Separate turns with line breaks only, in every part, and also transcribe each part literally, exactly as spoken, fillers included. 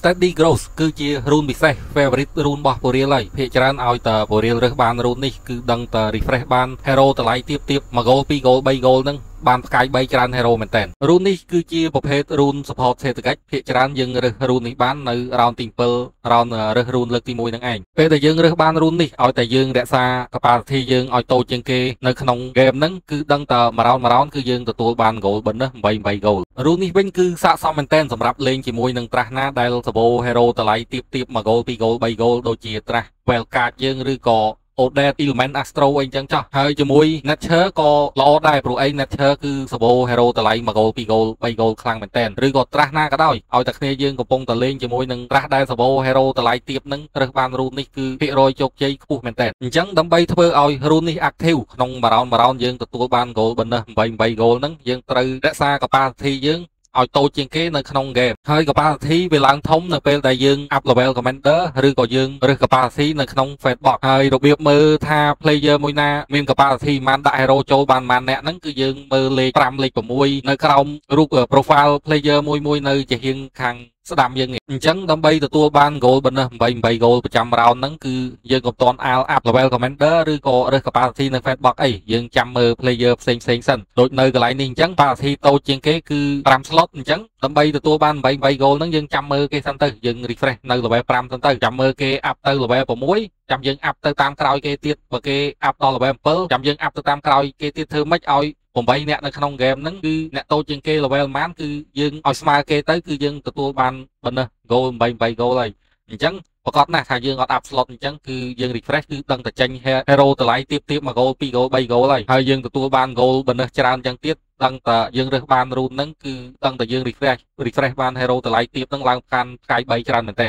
Steady Growth គឺជារូនពិសេស favorite រូនរបស់ Poriel ហើយភាគច្រើនឲ្យតែ Poriel រើសបានរូននេះគឺដឹងតែ refresh បាន hero តម្លៃទាបទាបមួយ goal ពីរ goal បី goal ហ្នឹងបានផ្កាយបីច្រើន hero មែនតើរូននេះគឺជាប្រភេទរូន support សេដ្ឋកិច្ចភាគច្រើនយើងរើសរូននេះបាននៅ round ទីbảy round រើសរូនលើកទីមួយហ្នឹងឯងពេលដែលយើងរើសបានរូននេះឲ្យតែយើងរក្សា capacity យើងឲ្យតូចជាងគេនៅក្នុង game ហ្នឹងគឺដឹងតែមួយ round មួយ round គឺយើងទទួលបាន goal ប៉ុណ្ណេះeight eight goal រូននេះវិញគឺស័ក្តិសមមែនតើសម្រាប់លេងជាមួយនឹងត្រាស់ណាដែលសបោ hero តម្លៃទាបទាបមួយ goal ពីរ goal បី goal ដូចជាត្រាស់ Wildcard យើងឬក៏ Odet Element Astro អីចឹងចោះហើយជាមួយ Nature ក៏ល្អដែរព្រោះអី Nature គឺសបោ hero តម្លៃមួយ goal ពីរ goal បី goal ខ្លាំងមែនតើឬក៏ត្រាស់ណាក៏ដោយឲ្យតែគ្នាយើងកំពុងតែលេងជាមួយនឹងត្រាស់ដែលសបោ hero តម្លៃទាបហ្នឹងរើសបានរូននេះគឺភាគរយជោគជ័យខ្ពស់មែនតើអញ្ចឹងដើម្បីធ្វើឲ្យរូននេះ active ក្នុងមួយ round មួយ round យើងទទួលបាន goal ប៉ុណ្ណេះeight eight goal ហ្នឹងយើងត្រូវរក្សា capacity យើងឲ្យតូចជាងគេនៅក្នុង game ហើយ capacity វាឡើងធំនៅពេលដែលយើង up level commander ឬក៏យើងរើស capacity នៅក្នុង Fate box ហើយរបៀបមើលថា player មួយណាមាន capacity ប៉ុន្មានដាក់ hero ចូលបានប៉ុន្មានអ្នកហ្នឹងគឺយើងមើលលេខfiveលេខsixនៅក្រោមរូប profile player មួយមួយនៅជាហៀងខាងស្ដាំយើងនេះអញ្ចឹងដើម្បីទទួលបាន goal ប៉ុណ្ណេះeight eight goal ប្រចាំ round ហ្នឹងគឺយើងក៏មិនទាន់អាល up level commander ឬក៏រើស capacity នៅ Fate box អីយើងចាំមើល player ផ្សេងផ្សេងសិនដូចនៅកន្លែងនេះអញ្ចឹង capacity តូចជាងគេគឺfive slot អញ្ចឹងដើម្បីទទួលបានeight eight goal ហ្នឹងយើងចាំមើលគេសិនទៅយើង refresh នៅ level five សិនទៅចាំមើលគេ up ទៅ level sixចាំយើង up ទៅតាមក្រោយគេទៀតបើគេ up ដល់ level sevenចាំយើង up ទៅតាមក្រោយគេទៀតធ្វើម៉េចឲ្យeightអ្នកនៅក្នុង game ហ្នឹងគឺអ្នកតូចជាងគេ level ប៉ុន្មានគឺយើងឲ្យស្មើគេទៅគឺយើងទទួលបានប៉ុណ្ណេះ goal eight eight goal ហើយអញ្ចឹងប្រកបណាស់ថាយើងអត់ up slot អញ្ចឹងគឺយើង refresh គឺដឹងតែចេញ hero តម្លៃទាបទាបមួយ goal ពីរ goal បី goal ហើយហើយយើងទទួលបាន goal ប៉ុណ្ណេះច្រើនអញ្ចឹងទៀតដឹងតែយើងរើសបាន root ហ្នឹងគឺដឹងតែយើង refresh refresh បាន hero តម្លៃទាបហ្នឹងឡើងកាន់ផ្កាយបីច្រើនមែនតើ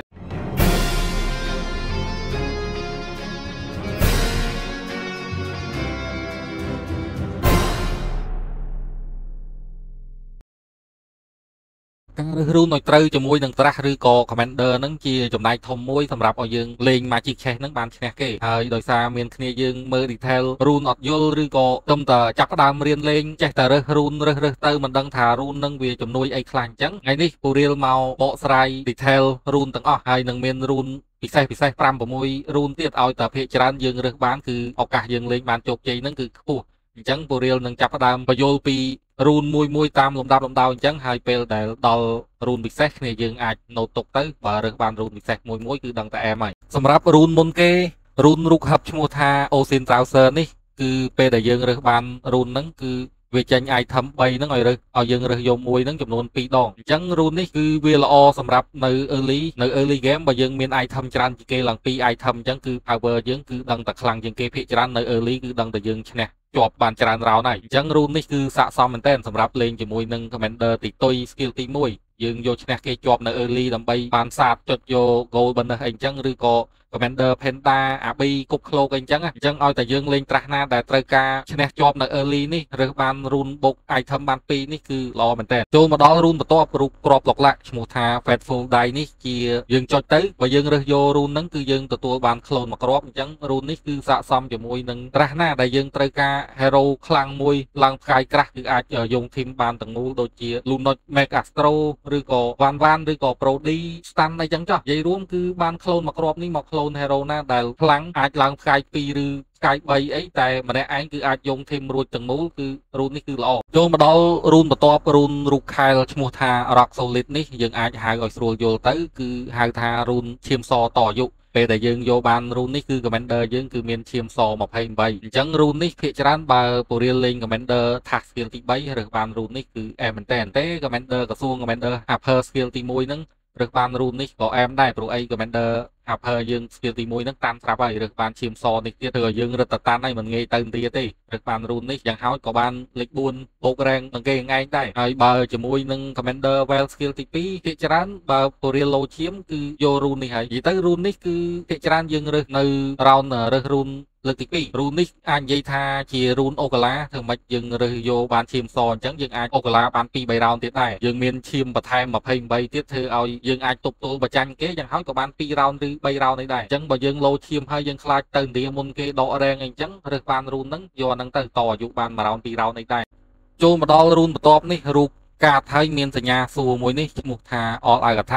ការរើសរូនឲ្យត្រូវជាមួយនឹងត្រាស់ឬក៏ commander ហ្នឹងជាចំណែកធំមួយសម្រាប់ឲ្យយើងលេង magic chess ហ្នឹងបានឈ្នះគេហើយដោយសារមានគ្នាយើងមើល detail រូនអត់យល់ឬក៏ទុំតែចាប់ផ្ដើមរៀនលេងចេះតែរើសរូនរើសរើសទៅមិនដឹងថារូនហ្នឹងវាជំនួយអីខ្លះអញ្ចឹងថ្ងៃនេះ Poriel មកបកស្រាយ detail រូនទាំងអស់ហើយនឹងមានរូនពិសេសពិសេសfive sixរូនទៀតឲ្យតែភាគច្រើនយើងរើសបានគឺឱកាសយើងលេងបានជោគជ័យហ្នឹងគឺខ្ពស់អញ្ចឹង Poriel នឹងចាប់ផ្ដើមបញ្យល់ពីរូនមួយមួយតាមលំដាប់លំដោយអញ្ចឹងហើយពេលដែលដល់រូនពិសេសគ្នាយើងអាចណូតទុកទៅបើរើសបានរូនពិសេសមួយមួយគឺដឹងតែអែមហើយសម្រាប់រូនមុនគេរូនរូកហឹបឈ្មោះថា Ocean Trouser នេះគឺពេលដែលយើងរើសបានរូនហ្នឹងគឺវាចេញ item threeហ្នឹងឲ្យរើសឲ្យយើងរើសយកមួយហ្នឹងចំនួនtwoដងអញ្ចឹងរូននេះគឺវាល្អសម្រាប់នៅ early នៅ early game បើយើងមាន item ច្រើនជាងគេឡើងtwo item អញ្ចឹងគឺ power យើងគឺដឹងតែខ្លាំងជាងគេភាគច្រើននៅ early គឺដឹងតែយើងឈ្នះជាប់បានច្រើនរោនហើយអញ្ចឹងរូននេះគឺស័ក្តិសមមែនតើសម្រាប់លេងជាមួយនឹង commander ទីតុយ skill ទីoneយើងយកឈ្នះគេជាប់នៅ early ដើម្បីបានសាបចុចយក goal ប៉ុណ្ណេះអីអញ្ចឹងឬក៏ commander penta អាប៊ីគប់ឃ្លោកអីអញ្ចឹងអញ្ចឹងឲ្យតែយើងលេងត្រាស់ណាដែលត្រូវការឈ្នះជាប់នៅ early នេះរើសបានរូនបុក item បានtwoនេះគឺល្អមែនតើចូលមកដល់រូនបន្ទាប់រូបក្របឡុកឡាក់ឈ្មោះថា Faithful Die នេះជាយើងចុចទៅបើយើងរើសយករូនហ្នឹងគឺយើងទទួលបាន clone មួយគ្រាប់អញ្ចឹងរូននេះគឺស័ក្តិសមជាមួយនឹងត្រាស់ណាដែលយើងត្រូវការ hero ខ្លាំងមួយឡើងផ្កាយក្រាស់គឺអាចយក team បានទាំងមូលដូចជា Lunot Meg Astro ឬក៏ Van Van ឬក៏ Brody Stan អីចឹងចុះនិយាយរួមគឺបាន clone មួយគ្រាប់នេះមក clone hero ណាដែលខ្លាំងអាចឡើងផ្កាយtwoឬផ្កាយthreeអីតែម្នាក់ឯងគឺអាចយក team រួចទាំងមូលគឺរូននេះគឺល្អចូលមកដល់រូនបន្ទាប់រូនរូបខែលឈ្មោះថា Rock Solid នេះយើងអាចហៅឲ្យស្រួលយល់ទៅគឺហៅថារូនឈាមសតអាយុពេលដែលយើងយកបានរូននេះគឺ commander យើងគឺមានឈាមសtwenty-eightអញ្ចឹងរូននេះភាគច្រើនបើ Poriel លេង commander task skill ទីthreeរើសបានរូននេះគឺអែមមែនតើទេ commander ក្រសួង commander upper skill ទីoneហ្នឹងរើសបានរូននេះក៏អែមដែរព្រោះអី commander upper យើង skill ទីoneហ្នឹងតាន់ស្រាប់ហើយរើសបានឈាមសនេះទៀតធ្វើឲ្យយើងរត់ទៅតាន់ហើយមិនងាយទៅទៀតទេរើសបានរូននេះយ៉ាងហោចក៏បានលេខfourបូក rank នឹងគេឯងដែរហើយបើជាមួយនឹង commander well skill ទីtwoភាគច្រើនបើ Poriel លោឈាមគឺយករូននេះហើយនិយាយទៅរូននេះគឺភាគច្រើនយើងរើសនៅ round រើសរូនលើកទីtwoរូននេះអាចនិយាយថាជារូនអូកាឡាធ្វើម៉េចយើងរើសយកបានឈាមសអញ្ចឹងយើងអាចអូកាឡាបានtwo three រោនទៀតដែរយើងមានឈាមបន្ថែមtwenty-eightទៀតធ្វើឲ្យយើងអាចទប់ទល់បច្ចាញ់គេយ៉ាងហោចក៏បានtwoរោនឬthreeរោននេះដែរអញ្ចឹងបើយើងលោឈាមហើយយើងខ្លាចទៅឥណ្ឌាមុនគេដក rank អីអញ្ចឹងរើសបានរូនហ្នឹងយកអាហ្នឹងទៅតអាយុបានoneរោនtwoរោននេះដែរចូលមកដល់រូនបន្ទាប់នេះរូបកាតហើយមានសញ្ញាសួរមួយនេះឈ្មោះថា All Out Attack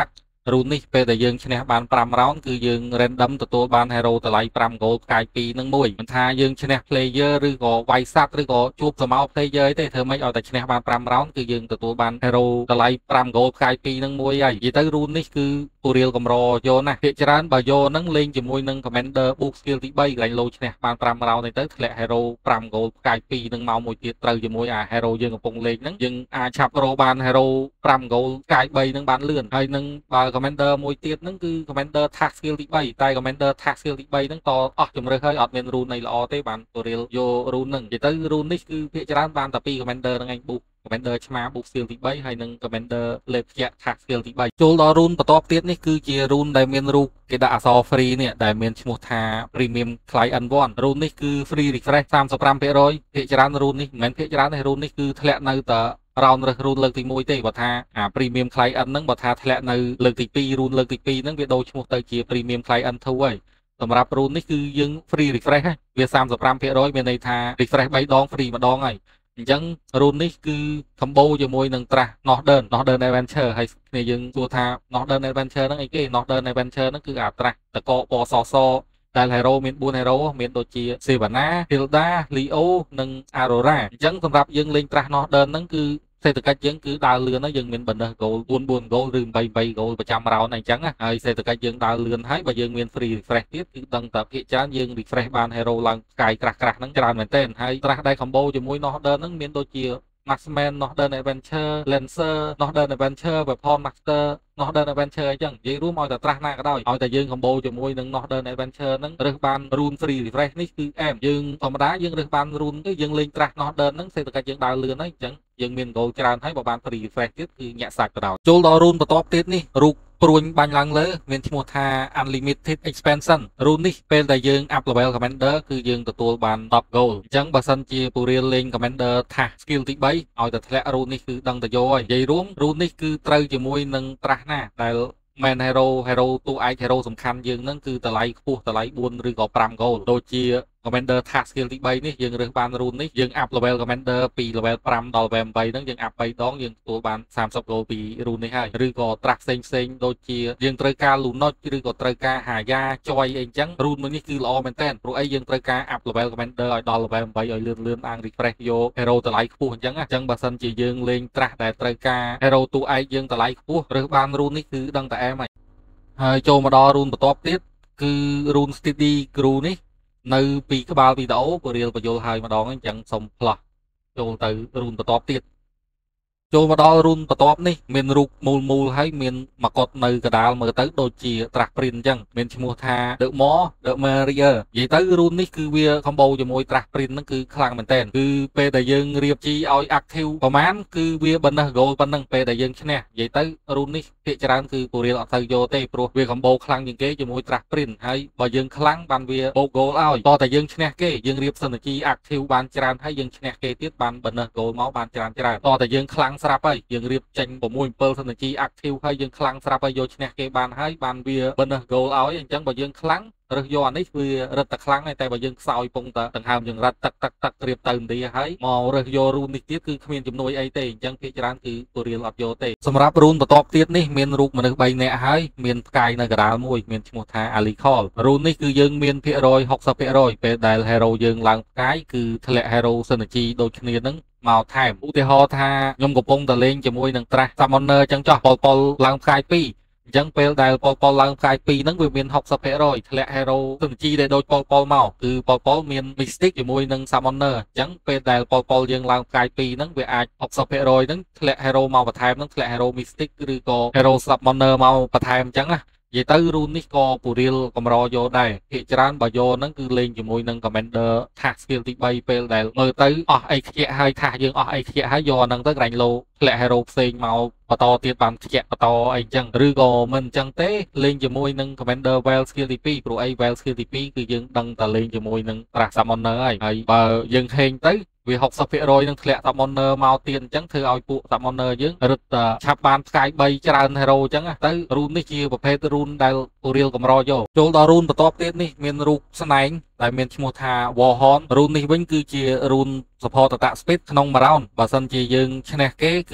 រូននេះពេលដែលយើងឈ្នះបានfive round គឺយើង random ទទួលបាន hero តម្លៃfive goal ផ្កាយtwoនឹងមួយមិនថាយើងឈ្នះ player ឬក៏វាយសត្វឬក៏ជួបសមោ player ទេធ្វើម៉េចឲ្យតែឈ្នះបានfive round គឺយើងទទួលបាន hero តម្លៃfive goal ផ្កាយtwoនឹងមួយហើយនិយាយទៅរូននេះគឺពូរៀលកម្រយកណាស់ភាគច្រើនបើយកហ្នឹងលេងជាមួយនឹង commander boost skill ទីthreeកន្លែងលោឈ្នះបានfive round នេះទៅធ្លាក់ hero five goal ផ្កាយtwoនឹងមកមួយទៀតត្រូវជាមួយអា hero យើងកំពុងលេងហ្នឹងយើងអាចឆាប់រកបាន hero five goal ផ្កាយthreeនឹងបានលឿនហើយនឹងបើ commander មួយទៀតហ្នឹងគឺ commander task skill ទីthreeតែ commander task skill ទីthreeហ្នឹងតអស់ជំរឿហើយអត់មាន rune នៃល្អទេបានពូរៀលយក rune ហ្នឹងនិយាយទៅ rune នេះគឺភាគច្រើនបានតែពី commander ហ្នឹងឯង boost commander ឆ្មា boost skill ទីthreeហើយនឹង commander លេបជាក់ task skill ទីthreeចូលដល់ rune បន្ទាប់ទៀតនេះគឺជា rune ដែលមានរូបគេដាក់អក្សរ free នេះដែលមានឈ្មោះថា premium client one rune នេះគឺ free refresh thirty-five percent ភាគច្រើន rune នេះមិនមែនភាគច្រើនទេ rune នេះគឺធ្លាក់នៅតែ round រើស rune លើកទីoneទេបើថាអា premium client ហ្នឹងបើថាធ្លាក់នៅលើកទីtwo rune លើកទីtwoហ្នឹងវាដូរឈ្មោះទៅជា premium client two ហើយសម្រាប់ rune នេះគឺយើង free refresh ហ្នឹងវាthirty-five percent មានន័យថា refresh threeដង free ម្ដងហើយអញ្ចឹង rune នេះគឺ combo ជាមួយនឹង Trash Northern Northern Adventure ហើយគ្នាយើងសួរថា Northern Adventure ហ្នឹងអីគេ Northern Adventure ហ្នឹងគឺអា Trash តកពណ៌សសដែល hero មានfour hero មានដូចជា Sivana Hilda Leo និង Aurora អញ្ចឹងសម្រាប់យើងលេង Trash Northern ហ្នឹងគឺសេដ្ឋកិច្ចយើងគឺដើរលឿនហើយយើងមាន bonus goal four four goal ឬeight eight goal ប្រចាំ round អញ្ចឹងហើយសេដ្ឋកិច្ចយើងដើរលឿនហើយបើយើងមាន free refresh ទៀតគឺដឹងតែភាគច្រើនយើង refresh បាន hero ឡើងផ្កាយក្រាស់ក្រាស់ហ្នឹងច្រើនមែនទែនហើយ Trash ដែល combo ជាមួយ Northern ហ្នឹងមានដូចជា Marksman Northern Adventure Lancer Northern Adventure Weapon Master Northern Adventure អញ្ចឹងនិយាយរួមឲ្យតែ Trash ណាក៏ដោយឲ្យតែយើង combo ជាមួយនឹង Northern Adventure ហ្នឹងរើសបាន rune free refresh នេះគឺអែមយើងធម្មតាយើងរើសបាន rune គឺយើងលេង Trash Northern ហ្នឹងសេដ្ឋកិច្ចយើងដើរលឿនហើយអញ្ចឹងយើងមាន goal ច្រើនហើយបើបាន free refresh ទៀតគឺញាក់សាច់ទៅដល់ចូលដល់ rune បន្ទាប់ទៀតនេះរូបព្រួញបាញ់ឡើងលើមានឈ្មោះថា unlimited expansion rune នេះពេលដែលយើង up level commander គឺយើងទទួលបានten goal អញ្ចឹងបើសិនជាពូរៀលលេង commander ថាស skill ទីthreeឲ្យតែធ្លាក់ rune នេះគឺដឹងតែយកហើយនិយាយរួម rune នេះគឺត្រូវជាមួយនឹង Trash ណាដែល main hero hero តួឯក hero សំខាន់យើងហ្នឹងគឺតម្លៃខ្ពស់តម្លៃfourឬក៏five goal ដូចជា commander task skill ទីthreeនេះយើងរើសបាន rune នេះយើង up level commander ពី level five ដល់ level eight ហ្នឹងយើង up threeដងយើងទទួលបានthirty goal ពី rune នេះហើយឬក៏ Trash ផ្សេងផ្សេងដូចជាយើងត្រូវការ Lunot ឬក៏ត្រូវការ Haya Choi អីចឹង rune មួយនេះគឺល្អមែនតើព្រោះអីយើងត្រូវការ up level commander ឲ្យដល់ level eight ឲ្យលឿនលឿនអាង refresh យក hero តម្លៃខ្ពស់អញ្ចឹងអញ្ចឹងបើសិនជាយើងលេង Trash ដែលត្រូវការ hero តួឯកយើងតម្លៃខ្ពស់រើសបាន rune នេះគឺដឹងតែអែមហើយហើយចូលមកដល់ rune បន្ទាប់ទៀតគឺ rune steady crew នេះនៅពីក្បាលវីដេអូពូរៀលបញ្យល់ហើយម្ដងអញ្ចឹងសូមផ្លោះចូលទៅ rune បន្ទាប់ទៀតចូលមកដល់ rune បន្ទាប់នេះមានរូបមូលមូលហើយមានមកុដនៅកណ្ដាលមើលទៅដូចជា Trash print អញ្ចឹងមានឈ្មោះថា The More The Merrier និយាយទៅ rune នេះគឺវា combo ជាមួយ Trash print ហ្នឹងគឺខ្លាំងមែនតើគឺពេលដែលយើងរៀបជីឲ្យ active ប្រហែលគឺវា bonus goal ប៉ុណ្ណឹងពេលដែលយើងឈ្នះនិយាយទៅ rune នេះភាគច្រើនគឺពូរៀលអត់ទៅយកទេព្រោះវា combo ខ្លាំងជាងគេជាមួយ Trash print ហើយបើយើងខ្លាំងបានវាបូក goal ឲ្យតោះតែយើងឈ្នះគេយើងរៀប synergy active បានច្រើនហើយយើងឈ្នះគេទៀតបាន bonus goal មកបានច្រើនច្រើនតោះតែយើងខ្លាំងស្រាប់ហើយយើងរៀបចេញsix seven សិនជី active ហើយយើងខ្លាំងស្រាប់ហើយយកឈ្នះគេបានហើយបានវា bonus goal ឲ្យអញ្ចឹងបើយើងខ្លាំងរើសយកអានេះវារឹតតែខ្លាំងហើយតែបើយើងខ្សោយពងតដង្ហើមយើងរត់ទឹកទឹកទឹកត្រៀបទៅឥណ្ឌាហើយមករើសយក rune នេះទៀតគឺគ្មានជំនួយអីទេអញ្ចឹងភាគច្រើនគឺពូរៀលអត់យកទេសម្រាប់ rune បន្ទាប់ទៀតនេះមានរូបមនុស្សthreeនាក់ហើយមានផ្កាយនៅកណ្ដាលមួយមានឈ្មោះថា Ali Call rune នេះគឺយើងមានភាគរយsixty percent ពេលដែល hero យើងឡើងផ្កាយគឺធ្លាក់ hero synergy ដូចគ្នានឹងមកថែមឧទាហរណ៍ថាខ្ញុំកំពុងតែលេងជាមួយនឹង Trash Summoner អញ្ចឹងចោះប៉ុលប៉ុលឡើងផ្កាយtwoអញ្ចឹងពេលដែលប៉ុលប៉ុលឡើងផ្កាយtwoហ្នឹងវាមានsixty percent ធ្លាក់ hero synergy ដែលដូចប៉ុលប៉ុលមកគឺប៉ុលប៉ុលមាន Mystic ជាមួយនឹង Summoner អញ្ចឹងពេលដែលប៉ុលប៉ុលយើងឡើងផ្កាយtwoហ្នឹងវាអាចsixty percent ហ្នឹងធ្លាក់ hero មកបន្ថែមហ្នឹងធ្លាក់ hero Mystic ឬក៏ hero Summoner មកបន្ថែមអញ្ចឹងណានិយាយទៅ rune នេះក៏ពូរៀលកម្រយកដែរភាគច្រើនបើយកហ្នឹងគឺលេងជាមួយនឹង commander task skill ទីthreeពេលដែលមើលទៅអស់អីខ្ជាក់ហើយថាយើងអស់អីខ្ជាក់ហើយយកហ្នឹងទៅក្រាញ់លោធ្លាក់ hero ផ្សេងមកបន្តទៀតបានខ្ជាក់បន្តអីចឹងឬក៏មិនអញ្ចឹងទេលេងជាមួយនឹង commander well skill ទីtwoព្រោះអី well skill ទីtwoគឺយើងដឹងតែលេងជាមួយនឹង Trash Summoner ហើយហើយបើយើងហេងទៅវាsixty percent នឹងធ្លាក់ Summoner មកទៀតអញ្ចឹងធ្វើឲ្យពួក Summoner យើងរឹតឆាប់បានផ្កាយthreeច្រើន hero អញ្ចឹងទៅ rune នេះជាប្រភេទ rune ដែលពូរៀលកម្រយកចូលដល់ rune បន្ទាប់ទៀតនេះមានរូបស្នែងដែលមានឈ្មោះថា Warhorn rune នេះវិញគឺជា rune support attack speed ក្នុង round បើសិនជាយើងឈ្នះគេគឺ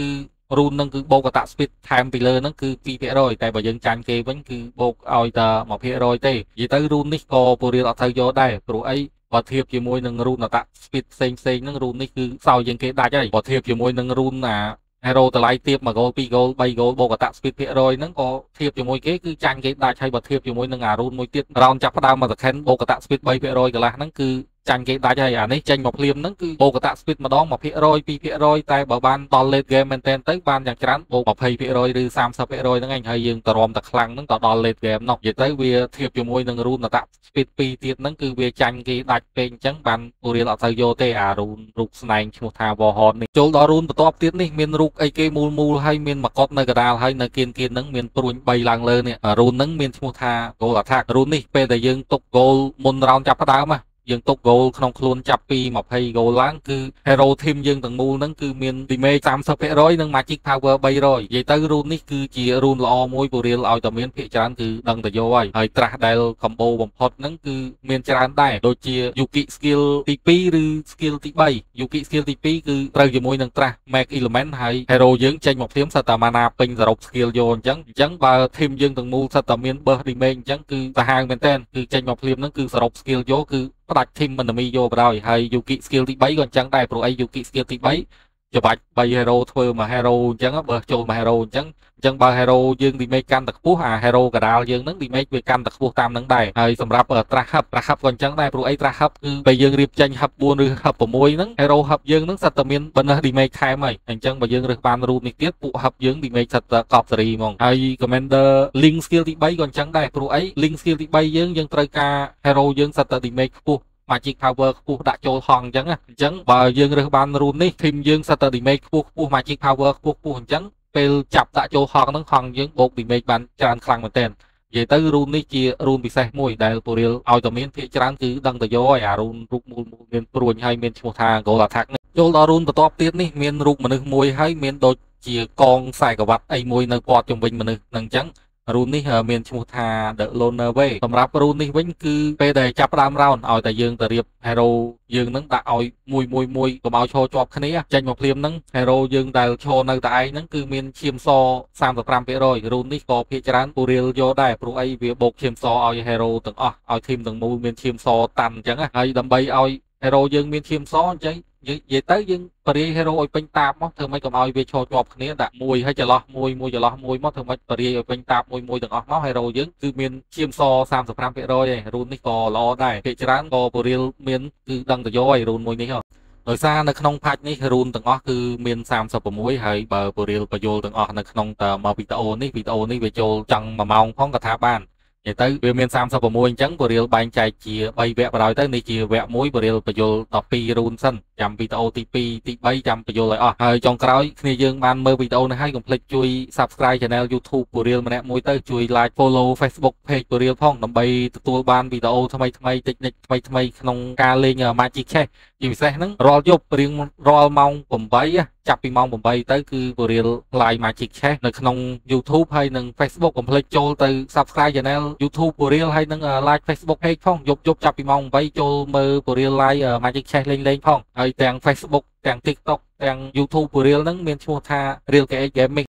រូននឹងគឺបូកតា speed ថែមពីលើហ្នឹងគឺ ពីរភាគរយ តែបើយើងចាញ់គេវិញគឺបូកឲ្យតែ មួយភាគរយ ទេនិយាយទៅរូននេះក៏ពូរៀលអត់ត្រូវយកដែរព្រោះអីបើធៀបជាមួយនឹងរូនអតា speed ផ្សេងផ្សេងហ្នឹងរូននេះគឺខ្សោយជាងគេដាច់ហើយបើធៀបជាមួយនឹងរូនអា hero តម្លៃទាបមួយ goal ពីរ goal បី goal បូកតា speed ភាគរយហ្នឹងក៏ធៀបជាមួយគេគឺចាញ់គេដាច់ហើយបើធៀបជាមួយនឹងអារូនមួយទៀត round ចាប់ផ្ដើមមួយ second បូកតា speed បីភាគរយកន្លះហ្នឹងគឺចាញ់គេដាច់ហើយអានេះចេញមកភ្លាមហ្នឹងគឺបូកតា speed ម្ដង មួយភាគរយ ពីរភាគរយ តែបើបានដល់ late game មែនទែនទៅបានយ៉ាងច្រើនបូក ยี่สิบភាគរយ ឬ สามสิบភាគរយ ហ្នឹងឯងហើយយើងតរំតែខ្លាំងហ្នឹងទៅដល់ late game នោះនិយាយទៅវាធៀបជាមួយនឹងរូនតា speed ពីរទៀតហ្នឹងគឺវាចាញ់គេដាច់ពេកអញ្ចឹងបានពូរៀលអត់ទៅយកទេអារូនរូបស្នែងឈ្មោះថា Warhorn នេះចូលដល់រូនបន្ទាប់ទៀតនេះមានរូបអីគេមូលមូលហើយមានមកុដនៅកណ្ដាលហើយនៅគៀនគៀនហ្នឹងមានព្រួញបីឡើងលើនេះរូនហ្នឹងមានឈ្មោះថា goal attack រូននេះពេលដែលយើងទុក goal មុន round ចាប់ផ្ដើមយើងទុក goal ក្នុងខ្លួនចាប់ពី ยี่สิบ goal ឡើងគឺ hero team យើងទាំងមូលហ្នឹងគឺមាន damage สามสิบភាគរយ និង magic power បីរយ និយាយទៅរូននេះគឺជារូនល្អមួយពូរៀលឲ្យតែមានភាគច្រើនគឺដឹងតែយកហើយហើយ trash ដែល combo បំផុតហ្នឹងគឺមានច្រើនដែរដូចជា Yuki skill ទីពីរ ឬ skill ទីបី Yuki skill ទីពីរ គឺត្រូវជាមួយនឹង trash make element ហើយ hero យើងចេញមកភ្លាមសិតតែ mana ពេញសរុប skill យកអញ្ចឹងអញ្ចឹងបើ team យើងទាំងមូលសិតតែមាន burst damage អញ្ចឹងគឺសាហាវមែនតើគឺចេញមកភ្លាមហ្នឹងគឺសរុប skill យកគឺផ្ដាច់ team មិនមីយកបដ ហើយ Yuki skill ទីបីក៏អញ្ចឹងដែរព្រោះអី Yuki skill ទីបីច្បាច់បី hero ធ្វើមួយ hero អញ្ចឹងបើចូលមួយ hero អញ្ចឹងអញ្ចឹងបើ hero យើង damage កាន់តែខ្ពស់អា hero កដាលយើងហ្នឹង damage វាកាន់តែខ្ពស់តាមហ្នឹងដែរហើយសម្រាប់ trash hub trash hub ក៏អញ្ចឹងដែរព្រោះអី trash hub គឺពេលយើងរៀបចេញ hub បួន ឬ hub ៦ ហ្នឹង hero hub យើងហ្នឹងសិតតែមាន bonus damage ថែមហើយអញ្ចឹងបើយើងរើសបានរូបនេះទៀតពួក hub យើង damage សិតតែកប់សេរីហ្មងហើយ commander link skill ទីបីក៏អញ្ចឹងដែរព្រោះអី link skill ទីបីយើងយើងត្រូវការ hero យើងសិតតែ damage ខ្ពស់magic power ខ្ពស់ដាក់ចូលហងអញ្ចឹងអញ្ចឹងបើយើងរើសបានរូននេះ team យើងសិតតែ damage ខ្ពស់ខ្ពស់ magic power ខ្ពស់ខ្ពស់អញ្ចឹងពេលចាប់ដាក់ចូលហងហ្នឹងហងយើងបូក damage បានច្រើនខ្លាំងមែនទែននិយាយទៅរូននេះជារូនពិសេសមួយដែលពូរៀលឲ្យតែមានភាគច្រើនគឺដឹងតែយកហើយអារូនរូបមូលមូលមានព្រួញហើយមានឈ្មោះថា goal attack នេះចូលដល់រូនបន្ទាប់ទៀតនេះមានរូបមនុស្សមួយហើយមានដូចជាកងខ្សែក្រវ៉ាត់អីមួយនៅព័ទ្ធជុំវិញមនុស្សហ្នឹងអញ្ចឹងរូននេះមានឈ្មោះថា The Loner Way សម្រាប់រូននេះវិញគឺពេលដែលចាប់ផ្ដើម round ឲ្យតែយើងទៅរៀប hero យើងនឹងដាក់ឲ្យមួយមួយមួយកុំឲ្យឈរជាប់គ្នាចេញមកភ្លាមហ្នឹង hero យើងដែលឈរនៅតែឯងហ្នឹងគឺមានឈាមស สามสิบห้าភាគរយ រូននេះក៏ភាគច្រើនពូរៀលយកដែរព្រោះអីវាបូកឈាមសឲ្យ hero ទាំងអស់ឲ្យ team ទាំងមូលមានឈាមសតាន់អញ្ចឹងហើយដើម្បីឲ្យ hero យើងមានឈាមសអញ្ចឹងនិយាយទៅយើងបរិយា hero ឲ្យពេញតាបមកធ្វើម៉េចកុំឲ្យវាឈរជាប់គ្នាដាក់មួយហើយចន្លោះមួយមួយចន្លោះមួយមកធ្វើម៉េចបរិយាឲ្យពេញតាបមួយមួយទាំងអស់មក hero យើងគឺមានឈាមស สามสิบห้าភាគរយឯងរូននេះក៏ល្អដែរភាគច្រើនក៏ពរិយាមានគឺដឹងទៅយកឲ្យរូនមួយនេះដោយសារនៅក្នុងផាច់នេះរូនទាំងអស់គឺមាន สามสิบหก ហើយបើពរិយាបញ្យល់ទាំងអស់នៅក្នុងតមកវីដេអូនេះវីដេអូនេះវាចូលចង់មួយម៉ោងផងក៏ថាបាននិយាយទៅវាមាន สามสิบหก អញ្ចឹងពរិយាបែងចែកជាបីវគ្គបណ្ដោយទៅនេះជាវគ្គមួយពរិយាបញ្យល់ដល់ពីររូនសិនចាំវីដេអូទីពីរទីបីចាំបញ្យល់ឲ្យអស់ហើយចុងក្រោយគ្នាយើងបានមើលវីដេអូនេះហើយកុំភ្លេចជួយ Subscribe Channel YouTube ពរិយាម្នាក់មួយទៅជួយ Like Follow Facebook Page ពរិយាផងដើម្បីទទួលបានវីដេអូថ្មីថ្មីតិចនិចថ្មីថ្មីក្នុងការលេង Magic Chess ជាពិសេសហ្នឹងរាល់យប់រៀងរាល់ម៉ោងแปดចាប់ពីម៉ោងแปดទៅគឺពរិយា Live Magic Chess នៅក្នុង YouTube ហើយនិង Facebook កុំភ្លេចចូលទៅ Subscribe Channel YouTube ពរិយាហើយនិង Like Facebook Page ផងយប់យប់ចាប់ពីម៉ោងแปดចូលមើលពរិយា Live Magic Chess លេងលេងផងហើយទាំង Facebook ទាំង TikTok ទាំង YouTube ពរិយាហ្នឹងមានឈ្មោះថា Real เค เอช Gaming